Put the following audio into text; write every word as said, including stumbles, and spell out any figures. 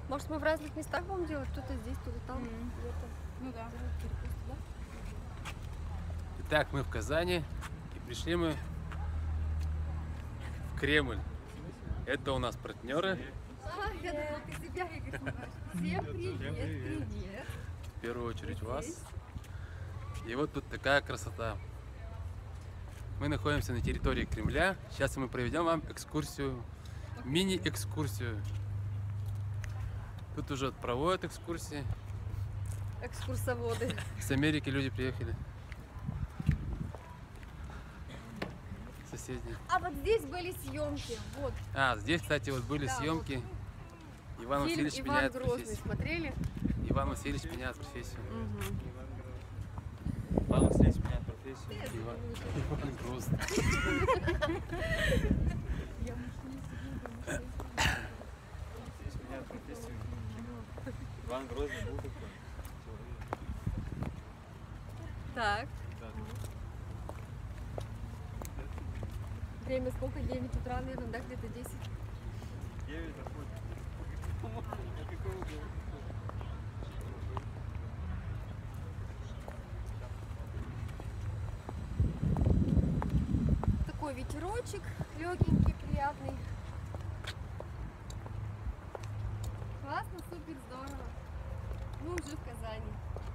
Может, мы в разных местах будем делать? Кто-то здесь, кто-то там. Мгм. где-то. Ну да. Перекус, да? Итак, мы в Казани и пришли мы в Кремль. Это у нас партнеры. А, я думала, ты себя, Игорь, снимаешь. Всем привет, привет. В первую очередь вас. И вот тут такая красота. Мы находимся на территории Кремля. Сейчас мы проведем вам экскурсию, мини-экскурсию. Тут уже проводят экскурсии. Экскурсоводы. С Америки люди приехали. Соседи. А вот здесь были съемки. Вот. А, здесь, кстати, вот были Да, съемки. Иван Фильм Васильевич Иван меняет Грозный. профессию. Смотрели? Иван Васильевич меняет профессию. Иван Васильевич меняет профессию. Иван, Иван Грозный. Васильевич меняет профессию. Иван Грозный был такой человек. Так. Да. Время сколько? девять утра, наверное, да? Где-то десять. Девять заходит. Такой ветерочек легенький, приятный. Классно, супер, здорово. Мы уже в Казани.